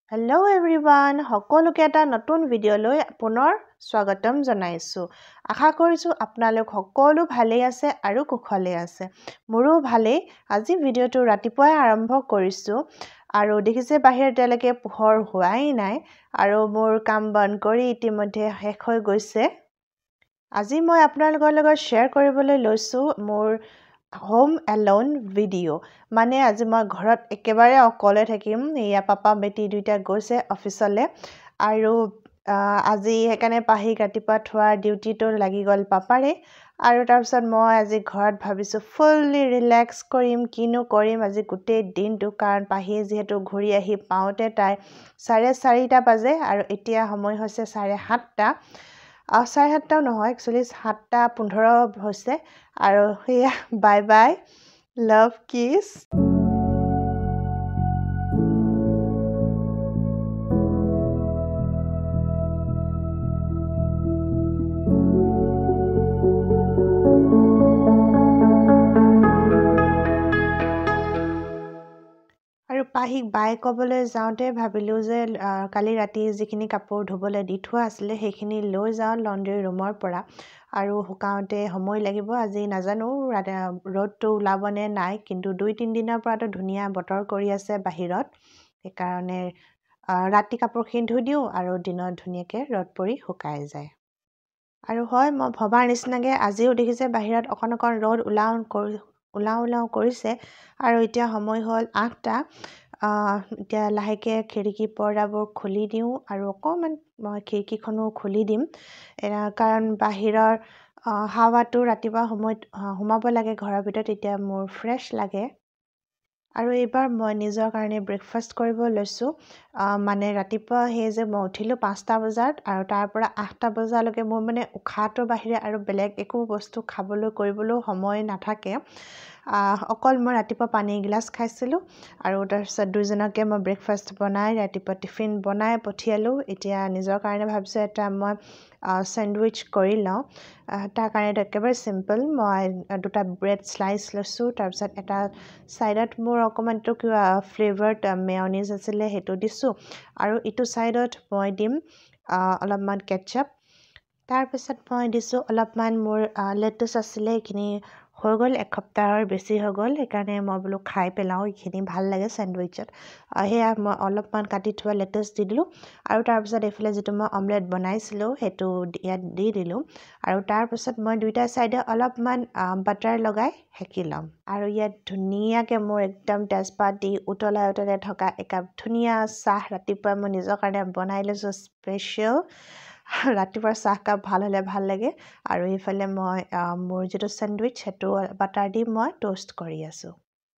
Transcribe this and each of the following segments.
Hello everyone, সকলোকে এটা নতুন ভিডিঅ'লৈ পুনৰ স্বাগতম জনাইছো। আশা কৰিছো আপোনালোক সকলো ভালেই আছে আৰু কুশলে আছে। মোৰো ভালেই। আজি ভিডিঅ'টো ৰাতিপুৱাই আৰম্ভ কৰিছো আৰু দেখিছে বাহিৰত এতিয়ালৈকে পোহৰ হোৱাই নাই আৰু মোৰ কাম বন কৰি ইতিমধ্যে শেষ হৈ গৈছে। আজি মই আপোনালোকৰ লগত শ্বেয়াৰ কৰিবলৈ লৈছো মোৰ হোম এলোন ভিডিঅ' মানে আজি মই ঘৰত একেবাৰে অকলে থাকিম। এয়া পাপা বেটি দুইটা গৈছে অফিচলৈ আৰু আজি সেইকাৰণে পাহিক ৰাতিপুৱা থোৱাৰ ডিউটিটো লাগি গ'ল পাপাৰে আৰু তাৰপিছত মই আজি ঘৰত ভাবিছোঁ ফুল্লি ৰিলেক্স কৰিম। কিনো কৰিম আজি গোটেই দিনটো, কাৰণ পাহিয়ে যিহেতু ঘূৰি আহি পাওঁতে তাই 4:30 বাজে আৰু এতিয়া সময় হৈছে 7:30। 7:30 নহয়, একচুৱেলি 7:15 হৈছে আৰু সেয়া বাই বাই লাভ কিছ। আৰু পাহিক বাই ক'বলৈ যাওঁতে ভাবিলোঁ যে কালি ৰাতি যিখিনি কাপোৰ ধুবলৈ দি থোৱা আছিলে সেইখিনি লৈ যাওঁ লণ্ড্ৰি ৰুমৰ পৰা আৰু শুকাওঁতে সময় লাগিব। আজি নাজানো ৰ'দটো ওলাবনে নাই, কিন্তু 2-3 দিনৰ পৰাতো ধুনীয়া বতৰ কৰি আছে বাহিৰত। সেইকাৰণে ৰাতি কাপোৰখিনি ধুই দিওঁ আৰু দিনত ধুনীয়াকৈ ৰ'দ পৰি শুকাই যায়। আৰু হয়, মই ভবাৰ নিচিনাকৈ আজিও দেখিছে বাহিৰত অকণ ৰ'দ ওলাওঁ কৰিছে আৰু এতিয়া সময় হ'ল 8টা। এতিয়া লাহেকৈ খিৰিকী পৰ্দাবোৰ খুলি দিওঁ আৰু অকণমান মই খিৰিকীখনো খুলি দিম, কাৰণ বাহিৰৰ হাৱাটো ৰাতিপুৱা সময়ত সোমাব লাগে ঘৰৰ ভিতৰত, তেতিয়া মোৰ ফ্ৰেছ লাগে। আৰু এইবাৰ মই নিজৰ কাৰণে ব্ৰেকফাষ্ট কৰিব লৈছোঁ। মানে ৰাতিপুৱা সেই যে মই উঠিলোঁ 5টা বজাত আৰু তাৰ পৰা 8টা বজালৈকে মোৰ মানে উশাহটোৰ বাহিৰে আৰু বেলেগ একো বস্তু খাবলৈ কৰিবলৈও সময় নাথাকে। অকল মই ৰাতিপুৱা পানী এগিলাচ খাইছিলোঁ আৰু তাৰপিছত দুইজনকে মই ব্ৰেকফাষ্ট বনাই ৰাতিপুৱা টিফিন বনাই পঠিয়ালোঁ। এতিয়া নিজৰ কাৰণে ভাবিছোঁ এটা মই চেণ্ডউইচ কৰি লওঁ। তাৰ কাৰণে একেবাৰে চিম্পল, মই 2টা ব্ৰেড স্লাইচ লৈছোঁ। তাৰপিছত এটা ছাইডত মোৰ অকণমান কিবা ফ্লেভাৰ্ড মেয়নিজ আছিলে সেইটো দিছোঁ আৰু ইটো ছাইডত মই দিম অলপমান কেটচাপ। তাৰপিছত মই দিছোঁ অলপমান মোৰ লেটুচ আছিলে, এইখিনি হৈ গ'ল, এসপ্তাহৰ বেছি হৈ গ'ল, সেইকাৰণে মই বোলো খাই পেলাওঁ, এইখিনি ভাল লাগে চেণ্ডউইচত। সেয়া মই অলপমান কাটি থোৱা লেটুচ দি দিলোঁ আৰু তাৰপিছত এইফালে যিটো মই অমলেট বনাইছিলোঁ সেইটো ইয়াত দি দিলোঁ আৰু তাৰপিছত মই 2টা ছাইডে অলপমান বাটাৰ লগাই সেকি ল'ম। আৰু ইয়াত ধুনীয়াকৈ মোৰ একদম তেজপাত দি উতলাই থকা একাপ ধুনীয়া চাহ ৰাতিপুৱা মই নিজৰ কাৰণে বনাই লৈছোঁ স্পেচিয়েল। ৰাতিপুৱাৰ চাহকাপ ভাল হ'লে ভাল লাগে। আৰু এইফালে মই মোৰ যিটো চেণ্ডউইচ সেইটো বাটাৰ দি মই টোষ্ট কৰি আছোঁ।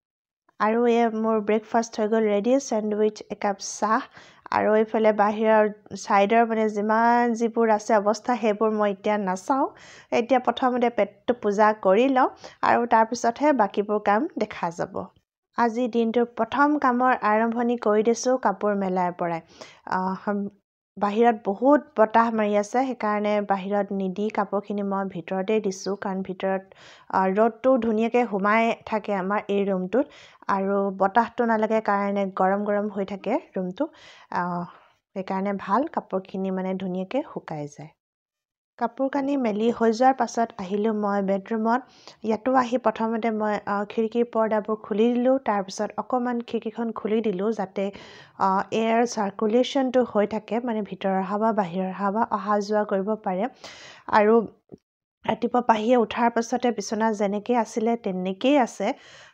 আৰু মোৰ ব্ৰেকফাষ্ট হৈ গ'ল ৰেডি, চেণ্ডউইচ, একাপ চাহ আৰু এইফালে বাহিৰৰ ছাইডৰ মানে যিবোৰ আছে অৱস্থা সেইবোৰ মই এতিয়া নাচাওঁ। এতিয়া প্ৰথমতে পেটটো পূজা কৰি লওঁ আৰু তাৰপিছতহে বাকীবোৰ কাম দেখা যাব। আজি দিনটোৰ প্ৰথম কামৰ আৰম্ভণি কৰি দিছোঁ কাপোৰ মেলাৰ পৰাই। বাহিৰত বহুত বতাহ মাৰি আছে, সেইকাৰণে বাহিৰত নিদি কাপোৰখিনি মই ভিতৰতে দিছোঁ, কাৰণ ভিতৰত ৰ'দটো ধুনীয়াকৈ সোমাই থাকে আমাৰ এই ৰুমটোত আৰু বতাহটো নালাগে কাৰণে গৰম হৈ থাকে ৰুমটো। সেইকাৰণে ভাল, কাপোৰখিনি মানে ধুনীয়াকৈ শুকাই যায়। কাপোৰ কানি মেলি হৈ যোৱাৰ পাছত আহিলোঁ মই বেডৰুমত। ইয়াতো আহি প্ৰথমতে মই খিৰিকীৰ পৰ্দাবোৰ খুলি দিলোঁ, তাৰপিছত অকণমান খিৰিকীখন খুলি দিলোঁ যাতে এয়াৰ চাৰ্কুলেশ্যনটো হৈ থাকে, মানে ভিতৰৰ হাৱা বাহিৰৰ হাৱা অহা যোৱা কৰিব পাৰে। আৰু ৰাতিপুৱা পাহিয়ে উঠাৰ পাছতে বিচনা যেনেকৈ আছিলে তেনেকেই আছে।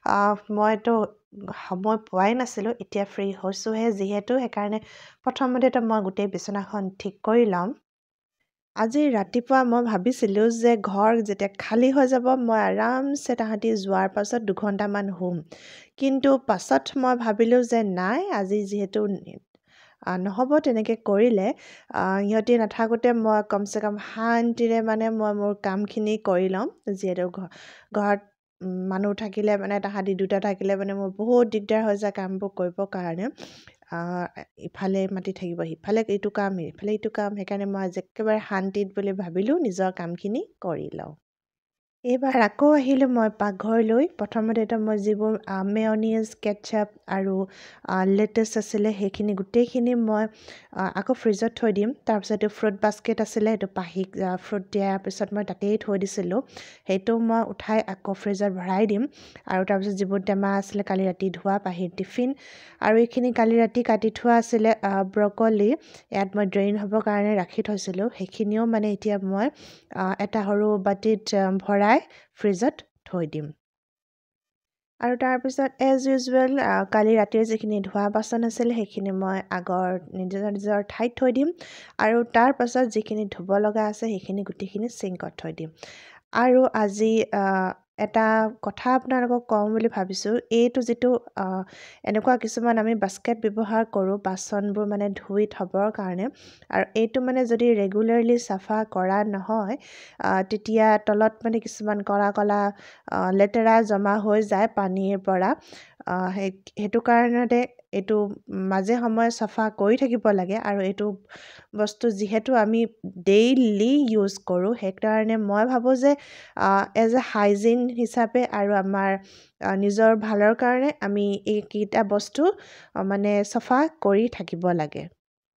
মইতো সময় পোৱাই নাছিলোঁ, এতিয়া ফ্ৰী হৈছোঁহে যিহেতু, সেইকাৰণে প্ৰথমতেতো মই গোটেই বিচনাখন ঠিক কৰি ল'ম। আজি ৰাতিপুৱা মই ভাবিছিলোঁ যে ঘৰ যেতিয়া খালী হৈ যাব মই আৰামছে তাহাঁতি যোৱাৰ পাছত 2 ঘণ্টামান শুম, কিন্তু পাছত মই ভাবিলোঁ যে নাই, আজি যিহেতু নহ'ব তেনেকৈ কৰিলে, সিহঁতি নাথাকোঁতে মই কমচে কম শান্তিৰে মানে মই মোৰ কামখিনি কৰি ল'ম। যিহেতু ঘৰত মানুহ থাকিলে মানে তাহাঁতি 2টা থাকিলে মানে মোৰ বহুত দিগদাৰ হৈ যায় কামবোৰ কৰিবৰ কাৰণে। ইফালে মাতি থাকিব, সিফালে এইটো কাম, ইফালে এইটো কাম, সেইকাৰণে মই আজি একেবাৰে শান্তিত বুলি ভাবিলোঁ নিজৰ কামখিনি কৰি লওঁ। এইবাৰ আকৌ আহিলোঁ মই পাকঘৰলৈ। প্ৰথমতেতো মই যিবোৰ মেয়নিজ, কেটচাপ আৰু লেটেছ আছিলে সেইখিনি গোটেইখিনি মই আকৌ ফ্ৰিজত থৈ দিম। তাৰপিছত ফ্ৰুট বাস্কেট আছিলে, সেইটো পাহিক ফ্ৰুট দিয়াৰ পিছত মই তাতেই থৈ দিছিলোঁ। সেইটো মই উঠাই আকৌ ফ্ৰিজত ভৰাই দিম। আৰু তাৰপিছত যিবোৰ টেমা আছিলে কালি ৰাতি ধোৱা পাহিৰ টিফিন, আৰু এইখিনি কালি ৰাতি কাটি থোৱা আছিলে ব্ৰকলি, ইয়াত মই ড্ৰেইন হ'বৰ কাৰণে ৰাখি থৈছিলোঁ। সেইখিনিও মানে এতিয়া মই এটা সৰু বাটিত ভৰাই ফ্ৰিজত থৈ দিম। আৰু তাৰপিছত এজ ইউজুৱেল কালি ৰাতিৰ যিখিনি ধোৱা বাচন আছিলে সেইখিনি মই আগৰ নিজৰ ঠাইত থৈ দিম। আৰু তাৰ পাছত যিখিনি ধুব লগা আছে সেইখিনি গোটেইখিনি চিংকত থৈ দিম। আৰু আজি এটা কথা আপোনালোকক কওঁ বুলি ভাবিছোঁ। এইটো যিটো এনেকুৱা কিছুমান আমি বাস্কেট ব্যৱহাৰ কৰোঁ বাচনবোৰ মানে ধুই থ'বৰ কাৰণে, আৰু এইটো মানে যদি ৰেগুলাৰলি চাফা কৰা নহয় তেতিয়া তলত মানে কিছুমান কলা কলা লেতেৰা জমা হৈ যায় পানীৰ পৰা। সেইটো কাৰণতে এইটো মাজে সময়ে চাফা কৰি থাকিব লাগে। আৰু এইটো বস্তু যিহেতু আমি ডেইলি ইউজ কৰোঁ, সেইকাৰণে মই ভাবোঁ যে এজ এ হাইজিন হিচাপে আৰু আমাৰ নিজৰ ভালৰ কাৰণে আমি এইকেইটা বস্তু মানে চাফা কৰি থাকিব লাগে।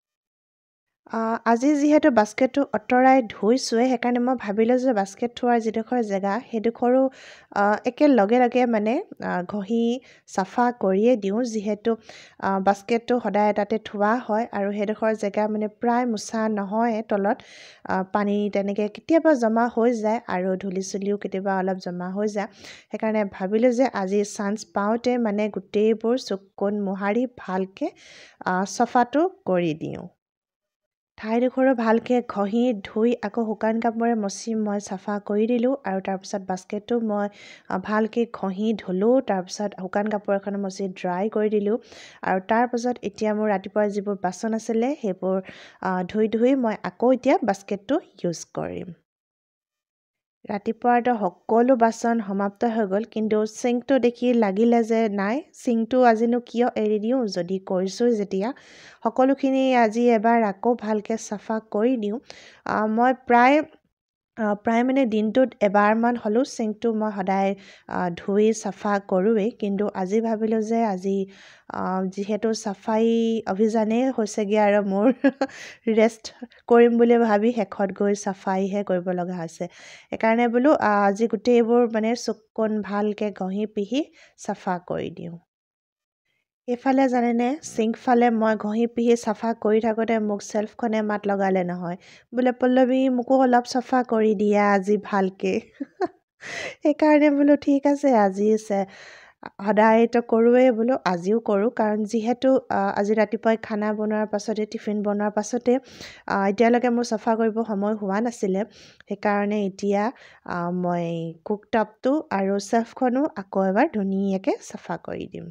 আজি যিহেতু বাস্কেটটো আঁতৰাই ধুইছোঁৱে, সেইকাৰণে মই ভাবিলোঁ যে বাস্কেট থোৱাৰ যিডোখৰ জেগা সেইডোখৰো একেলগে মানে ঘঁহি চাফা কৰিয়ে দিওঁ। যিহেতু বাস্কেটটো সদায় তাতে থোৱা হয় আৰু সেইডোখৰ জেগা মানে প্ৰায় মোচা নহয়। তলত পানী তেনেকৈ কেতিয়াবা জমা হৈ যায় আৰু ধূলি চুলিও কেতিয়াবা অলপ জমা হৈ যায়। সেইকাৰণে ভাবিলোঁ যে আজি চান্স পাওঁতে মানে গোটেইবোৰ চুক কোণ মোহাৰি ভালকৈ চফাটো কৰি দিওঁ। ঠাইডোখৰো ভালকৈ ঘঁহি ধুই আকৌ শুকান কাপোৰে মচি মই চাফা কৰি দিলোঁ। আৰু তাৰপিছত বাস্কেটটো মই ভালকৈ ঘঁহি ধুলোঁ। তাৰপিছত শুকান কাপোৰ এখন মচি ড্ৰাই কৰি দিলোঁ। আৰু তাৰপাছত এতিয়া মোৰ ৰাতিপুৱাৰ যিবোৰ বাচন আছিলে সেইবোৰ ধুই মই আকৌ এতিয়া বাস্কেটটো ইউজ কৰিম। ৰাতিপুৱাৰতো সকলো বাচন সমাপ্ত হৈ গ'ল, কিন্তু চিংকটো দেখি লাগিলে যে নাই, চিংকটো আজিনো কিয় এৰি দিওঁ, যদি কৰিছোঁ যেতিয়া সকলোখিনি আজি এবাৰ আকৌ ভালকৈ চাফা কৰি দিওঁ। মই প্ৰায় মানে দিনটোত এবাৰমান হ'লেও চিংকটো মই সদায় ধুই চাফা কৰোঁৱেই। কিন্তু আজি ভাবিলোঁ যে আজি যিহেতু চাফাই অভিযানেই হৈছেগৈ আৰু মোৰ ৰেষ্ট কৰিম বুলি ভাবি শেষত গৈ চাফাইহে কৰিব লগা হৈছে। সেইকাৰণে বোলো আজি গোটেইবোৰ মানে চুক কোণ ভালকৈ ঘঁহি পিহি চাফা কৰি দিওঁ। এইফালে জানেনে, চিংকফালে মই ঘঁহি পিহি চাফা কৰি থাকোঁতে মোক চেল্ফখনে মাত লগালে নহয়, বোলে পল্লৱী মোকো অলপ চাফা কৰি দিয়া আজি ভালকৈ। সেইকাৰণে বোলো ঠিক আছে, আজি সদায়তো কৰোঁৱেই বোলো, আজিও কৰোঁ। কাৰণ যিহেতু আজি ৰাতিপুৱাই খানা বনোৱাৰ পাছতে টিফিন বনোৱাৰ পাছতে এতিয়ালৈকে মোৰ চাফা কৰিব সময় হোৱা নাছিলে। সেইকাৰণে এতিয়া মই কুকটপটো আৰু চেল্ফখনো আকৌ এবাৰ ধুনীয়াকৈ চাফা কৰি দিম।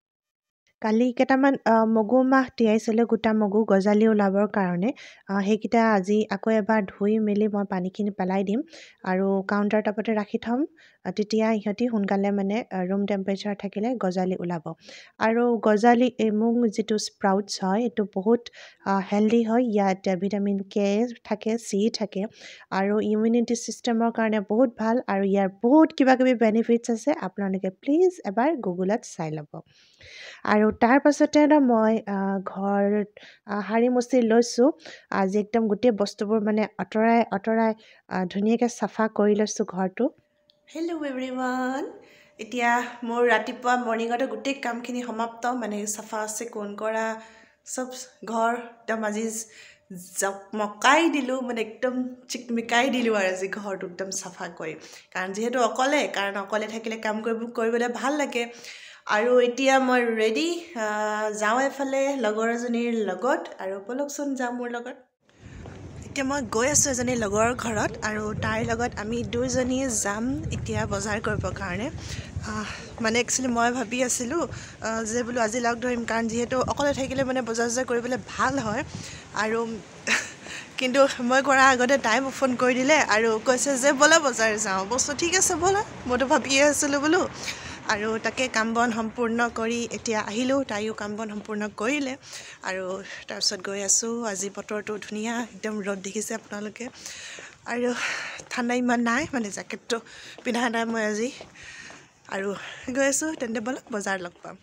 কালি কেইটামান মগুমাহ তিয়াইছিলোঁ, গোটা মগু গজালি ওলাবৰ কাৰণে। সেইকেইটা আজি আকৌ এবাৰ ধুই মেলি মই পানীখিনি পেলাই দিম আৰু কাউণ্টাৰ টপতে ৰাখি থ'ম। তেতিয়া ইহঁতি সোনকালে মানে ৰুম টেম্পাৰেচাৰ থাকিলে গজালি ওলাব। আৰু গজালি মগ যিটো স্প্ৰাউটছ হয় এইটো বহুত হেল্ডি হয়। ইয়াত ভিটামিন কে থাকে, চি থাকে আৰু ইমিউনিটি ছিষ্টেমৰ কাৰণে বহুত ভাল। আৰু ইয়াৰ বহুত কিবা কিবি বেনিফিটছ আছে, আপোনালোকে প্লিজ এবাৰ গুগলত চাই ল'ব। আৰু তাৰ পাছতে মই ঘৰ সাৰি মচি লৈছোঁ। আজি একদম গোটেই বস্তুবোৰ মানে আঁতৰাই ধুনীয়াকৈ চাফা কৰি লৈছোঁ ঘৰটো। হেল্ল' এভৰিৱান, এতিয়া মোৰ ৰাতিপুৱা মৰ্ণিঙতে গোটেই কামখিনি সমাপ্ত, মানে চাফা চিকুণ কৰা চব ঘৰ একদম আজি জকমকাই দিলোঁ, মানে একদম চিকমিকাই দিলোঁ আৰু আজি ঘৰটো একদম চাফা কৰি। কাৰণ যিহেতু অকলে থাকিলে কাম কৰিবলৈ ভাল লাগে। আৰু এতিয়া মই ৰেডি, যাওঁ এফালে লগৰ এজনীৰ লগত, আৰু ব'লকচোন যাওঁ মোৰ লগত। এতিয়া মই গৈ আছোঁ এজনী লগৰ ঘৰত, আৰু তাইৰ লগত আমি দুইজনী যাম এতিয়া বজাৰ কৰিবৰ কাৰণে। মানে একচুৱেলি মই ভাবি আছিলোঁ যে বোলো আজি লগ ধৰিম, কাৰণ যিহেতু অকলে থাকিলে মানে বজাৰ কৰিবলৈ ভাল হয়। আৰু কিন্তু মই কৰাৰ আগতে তাই মোক ফোন কৰি দিলে আৰু কৈছে যে ব'লা বজাৰ যাওঁ। বস্তু ঠিক আছে ব'লা, মইতো ভাবিয়ে আছিলোঁ বোলো। আৰু তাকে কাম বন সম্পূৰ্ণ কৰি এতিয়া আহিলোঁ, তাইও কাম বন সম্পূৰ্ণ কৰিলে। আৰু তাৰপিছত গৈ আছোঁ। আজি বতৰটো ধুনীয়া, একদম ৰ'দ দেখিছে আপোনালোকে। আৰু ঠাণ্ডা ইমান নাই মানে জেকেটটো পিন্ধা নাই মই আজি আৰু গৈ আছোঁ তেন্তে ব'লক বজাৰ লগ পাম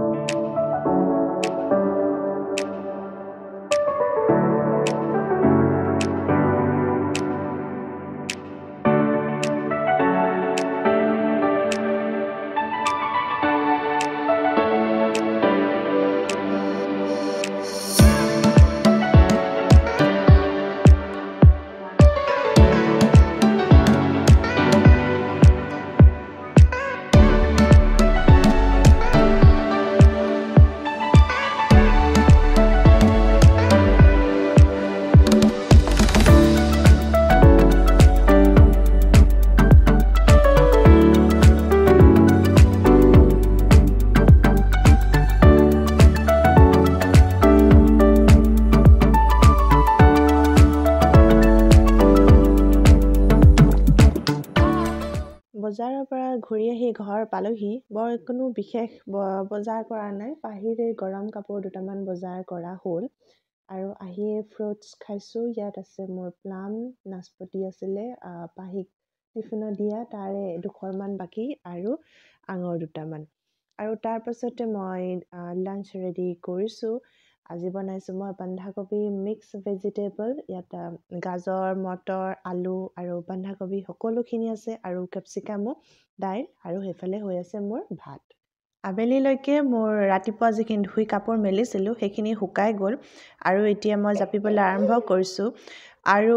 বজাৰৰ পৰা ঘূৰি আহি ঘৰ পালোহি বৰ কোনো বিশেষ বজাৰ কৰা নাই পাহিৰে গৰম কাপোৰ দুটামান বজাৰ কৰা হ'ল আৰু আহি ফ্ৰুটছ খাইছোঁ ইয়াত আছে মোৰ প্লাম নাচপতি আছিলে পাহিক টিফিনত দিয়া তাৰে দুখৰমান বাকী আৰু আঙুৰ দুটামান আৰু তাৰ পাছতে মই লাঞ্চ ৰেডি কৰিছোঁ আজি বনাইছোঁ মই বন্ধাকবি মিক্স ভেজিটেবল ইয়াত গাজৰ মটৰ আলু আৰু বন্ধাকবি সকলোখিনি আছে আৰু কেপচিকামো দাইল আৰু সেইফালে হৈ আছে মোৰ ভাত আবেলিলৈকে মোৰ ৰাতিপুৱা যিখিনি ধুই কাপোৰ মেলিছিলোঁ সেইখিনি শুকাই গ'ল আৰু এতিয়া মই জাপিবলৈ আৰম্ভ কৰিছোঁ আৰু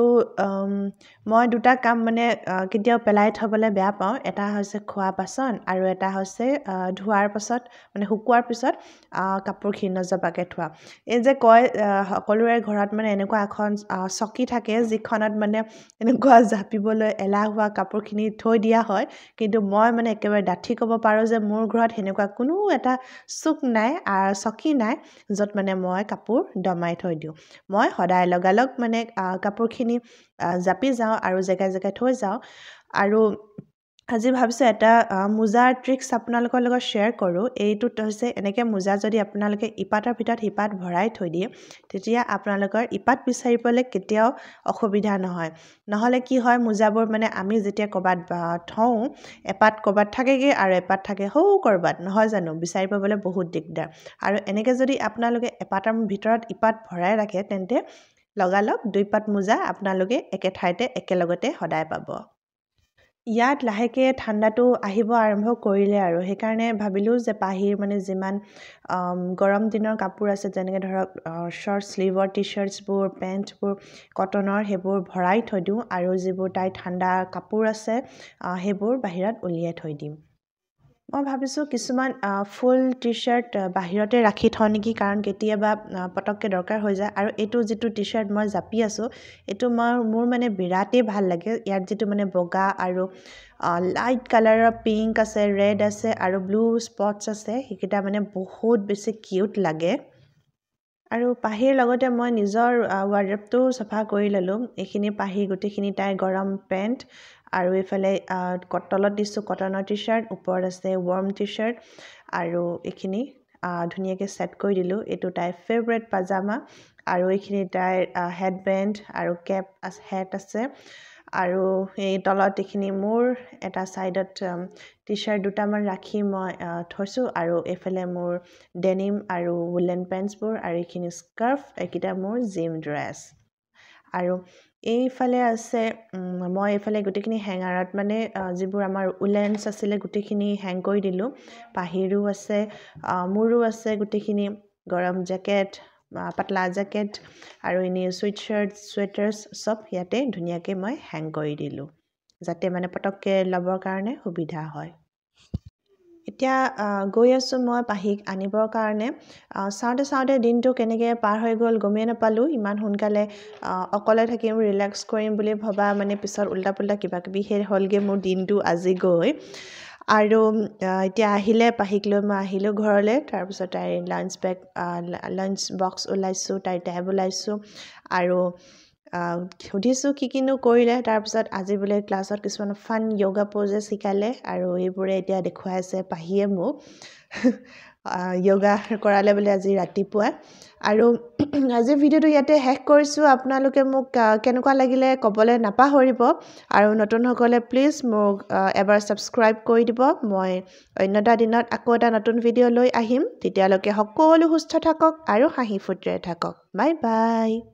মই দুটা কাম মানে কেতিয়াও পেলাই থ'বলৈ বেয়া পাওঁ এটা হৈছে খোৱা বাচন আৰু এটা হৈছে ধোৱাৰ পাছত মানে শুকোৱাৰ পিছত কাপোৰখিনি নজপাকৈ থোৱা এই যে কয় সকলোৰে ঘৰত মানে এনেকুৱা এখন চকী থাকে যিখনত মানে এনেকুৱা জাপিবলৈ এলাহুৱা কাপোৰখিনি থৈ দিয়া হয় কিন্তু মই মানে একেবাৰে ডাঠি ক'ব পাৰোঁ যে মোৰ ঘৰত সেনেকুৱা কোনো এটা চুক নাই চকী নাই য'ত মানে মই কাপোৰ দমাই থৈ দিওঁ মই সদায় লগালগ মানে কাপোৰখিনি জাপি যাওঁ আৰু জেগাই জেগাই থৈ যাওঁ আৰু আজি ভাবিছোঁ এটা মোজাৰ ট্ৰিক্স আপোনালোকৰ লগত শ্বেয়াৰ কৰোঁ এইটোত হৈছে এনেকৈ মোজা যদি আপোনালোকে ইপাতৰ ভিতৰত সিপাত ভৰাই থৈ দিয়ে তেতিয়া আপোনালোকৰ ইপাত বিচাৰিবলৈ কেতিয়াও অসুবিধা নহয় নহ'লে কি হয় মোজাবোৰ মানে আমি যেতিয়া ক'ৰবাত থওঁ এপাত ক'ৰবাত থাকেগৈ আৰু এপাত থাকে সৌ ক'ৰবাত নহয় জানো বিচাৰি পাবলৈ বহুত দিগদাৰ আৰু এনেকৈ যদি আপোনালোকে এপাতৰ ভিতৰত ইপাত ভৰাই ৰাখে তেন্তে লগালগ দুই পাত মোজা আপোনালোকে একে ঠাইতে একেলগতে সদায় পাব ইয়াত লাহেকৈ ঠাণ্ডাটো আহিব আৰম্ভ কৰিলে আৰু সেইকাৰণে ভাবিলোঁ যে পাহিৰ মানে যিমান গৰম দিনৰ কাপোৰ আছে যেনেকৈ ধৰক শ্বৰ্ট স্লিভৰ টি শ্বাৰ্টছবোৰ পেণ্টবোৰ কটনৰ সেইবোৰ ভৰাই থৈ দিওঁ আৰু যিবোৰ তাইৰ ঠাণ্ডা কাপোৰ আছে সেইবোৰ বাহিৰত উলিয়াই থৈ দিম মই ভাবিছোঁ কিছুমান ফুল টি শ্বাৰ্ট বাহিৰতে ৰাখি থওঁ নেকি কাৰণ কেতিয়াবা পটককৈ দৰকাৰ হৈ যায় আৰু এইটো যিটো টি শ্বাৰ্ট মই জাপি আছোঁ এইটো মোৰ মানে বিৰাটেই ভাল লাগে ইয়াত যিটো মানে বগা আৰু লাইট কালাৰৰ পিংক আছে ৰেড আছে আৰু ব্লু স্পটছ আছে সেইকেইটা মানে বহুত বেছি কিউট লাগে আৰু পাহিৰ লগতে মই নিজৰ ৱাৰ্ড্ৰবটো চাফা কৰি ল'লোঁ এইখিনি পাহি গোটেইখিনি তাইৰ গৰম পেণ্ট আৰু এইফালে তলত দিছোঁ কটনৰ টি শ্বাৰ্ট ওপৰত আছে ৱাৰ্ম টি শ্বাৰ্ট আৰু এইখিনি ধুনীয়াকৈ ছেট কৰি দিলোঁ এইটো তাইৰ ফেভৰেট পাজামা আৰু এইখিনি তাইৰ হেডবেণ্ড আৰু কেপ হেট আছে আৰু এই তলত এইখিনি মোৰ এটা ছাইডত টি শ্বাৰ্ট দুটামান ৰাখি মই থৈছোঁ আৰু এইফালে মোৰ ডেনিম আৰু উলেন পেণ্টছবোৰ আৰু এইখিনি স্কাৰ্ফ এইকেইটা মোৰ জিম ড্ৰেছ আৰু এইফালে আছে মই এইফালে গোটেইখিনি হেঙাৰত মানে যিবোৰ আমাৰ উলেনছ আছিলে গোটেইখিনি হেং কৰি দিলোঁ পাহিৰো আছে মোৰো আছে গোটেইখিনি গৰম জেকেট পাতলা জেকেট আৰু এনেই চুইট শ্বাৰ্ট চুৱেটাৰ্ছ চব ইয়াতে ধুনীয়াকৈ মই হেং কৰি দিলোঁ যাতে মানে পটককৈ ল'বৰ কাৰণে সুবিধা হয় এতিয়া গৈ আছোঁ মই পাহিক আনিবৰ কাৰণে চাওঁতে চাওঁতে দিনটো কেনেকৈ পাৰ হৈ গ'ল গমেই নাপালোঁ ইমান সোনকালে অকলে থাকিম ৰিলেক্স কৰিম বুলি ভবা মানে পিছত উল্টা পুল্টা কিবাকিবি সেই হ'লগৈ মোৰ দিনটো আজি গৈ আৰু এতিয়া আহিলে পাহিক লৈ মই আহিলোঁ ঘৰলৈ তাৰপিছত তাইৰ লাঞ্চ বক্স ওলাইছোঁ তাইৰ টেব ওলাইছোঁ আৰু সুধিছোঁ কি কিনো কৰিলে তাৰপিছত আজি বোলে ক্লাছত কিছুমান ফান য়োগা প'জেছ শিকালে আৰু এইবোৰে এতিয়া দেখুৱাই আছে পাহিয়ে মোক য়োগা কৰালে বোলে আজি ৰাতিপুৱা আৰু আজিৰ ভিডিঅ'টো ইয়াতে শেষ কৰিছোঁ আপোনালোকে মোক কেনেকুৱা লাগিলে ক'বলৈ নাপাহৰিব আৰু নতুনসকলে প্লিজ মোক এবাৰ ছাবস্ক্ৰাইব কৰি দিব মই অন্য এটা দিনত আকৌ এটা নতুন ভিডিঅ' লৈ আহিম তেতিয়ালৈকে সকলো সুস্থ থাকক আৰু হাঁহি ফূৰ্তিৰে থাকক বাই বাই